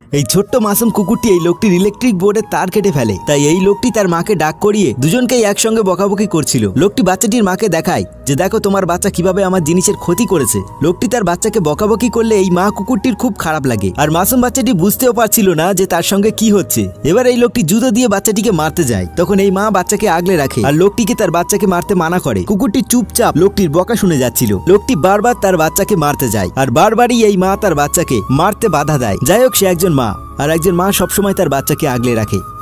এই ছোট্ট মাসুম কুকুরটি এই লোকটির ইলেকট্রিক বোর্ডের তার কেটে ফেলে। তাই এই লোকটি তার মাকে ডাক করিয়ে দুজনকেই একসঙ্গে বকাবকি করছিল। লোকটি বাচ্চাটির মাকে দেখায় যে দেখো তোমার বাচ্চা কিভাবে আমার জিনিসের ক্ষতি করেছে। লোকটি তার বাচ্চাকে বকাবকি করলে এই মা কুকুরটির খুব খারাপ লাগে, আর মাসুম বাচ্চাটি বুঝতেও পারছিল না যে তার সঙ্গে কি হচ্ছে। এবার এই লোকটি জুতো দিয়ে বাচ্চাটিকে মারতে যায়, তখন এই মা বাচ্চাকে আগলে রাখে আর লোকটিকে তার বাচ্চাকে মারতে মানা করে। কুকুরটি চুপচাপ লোকটির বকা শুনে যাচ্ছিল। লোকটি বারবার তার বাচ্চাকে মারতে যায় আর বারবারই এই মা তার বাচ্চাকে মারতে বাধা দেয়। যাই হোক, সে একজন মা, আর একজন মা সবসময় তার বাচ্চাকে আগলে রাখে।